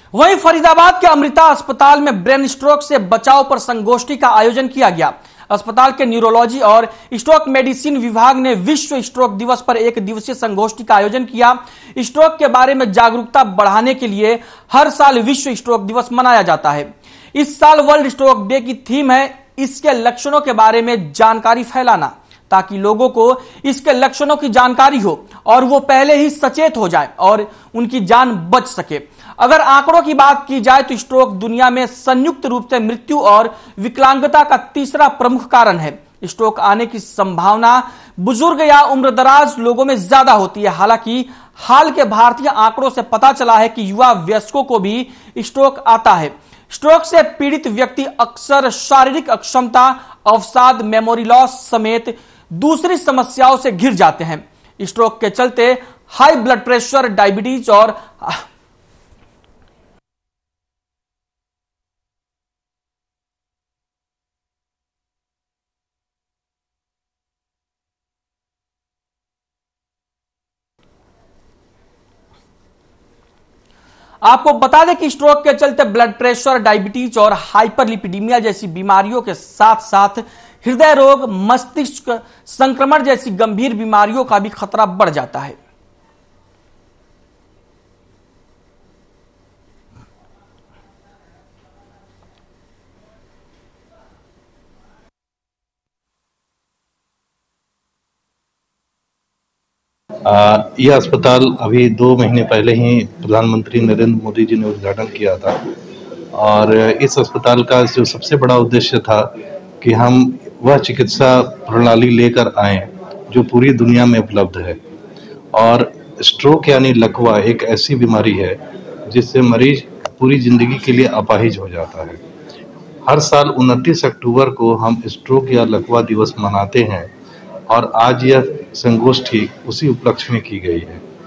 वहीं फरीदाबाद के अमृता अस्पताल में ब्रेन स्ट्रोक से बचाव पर संगोष्ठी का आयोजन किया गया। अस्पताल के न्यूरोलॉजी और स्ट्रोक मेडिसिन विभाग ने विश्व स्ट्रोक दिवस पर एक दिवसीय संगोष्ठी का आयोजन किया। स्ट्रोक के बारे में जागरूकता बढ़ाने के लिए हर साल विश्व स्ट्रोक दिवस मनाया जाता है। इस साल वर्ल्ड स्ट्रोक डे की थीम है इसके लक्षणों के बारे में जानकारी फैलाना, ताकि लोगों को इसके लक्षणों की जानकारी हो और वो पहले ही सचेत हो जाए और उनकी जान बच सके। अगर आंकड़ों की बात की जाए तो स्ट्रोक दुनिया में संयुक्त रूप से मृत्यु और विकलांगता का तीसरा प्रमुख कारण है। स्ट्रोक आने की संभावना बुजुर्ग या उम्रदराज लोगों में ज्यादा होती है। हालांकि हाल के भारतीय आंकड़ों से पता चला है कि युवा वयस्कों को भी स्ट्रोक आता है। स्ट्रोक से पीड़ित व्यक्ति अक्सर शारीरिक अक्षमता, अवसाद, मेमोरी लॉस समेत दूसरी समस्याओं से घिर जाते हैं। स्ट्रोक के चलते हाई ब्लड प्रेशर, डायबिटीज और आपको बता दें कि स्ट्रोक के चलते ब्लड प्रेशर, डायबिटीज और हाइपरलिपिडीमिया जैसी बीमारियों के साथ साथ हृदय रोग, मस्तिष्क संक्रमण जैसी गंभीर बीमारियों का भी खतरा बढ़ जाता है। यह अस्पताल अभी 2 महीने पहले ही प्रधानमंत्री नरेंद्र मोदी जी ने उद्घाटन किया था और इस अस्पताल का जो सबसे बड़ा उद्देश्य था कि हम वह चिकित्सा प्रणाली लेकर आएं जो पूरी दुनिया में उपलब्ध है। और स्ट्रोक यानी लकवा एक ऐसी बीमारी है जिससे मरीज पूरी जिंदगी के लिए अपाहिज हो जाता है। हर साल 29 अक्टूबर को हम स्ट्रोक या लकवा दिवस मनाते हैं और आज यह संगोष्ठी उसी उपलक्ष्य में की गई है।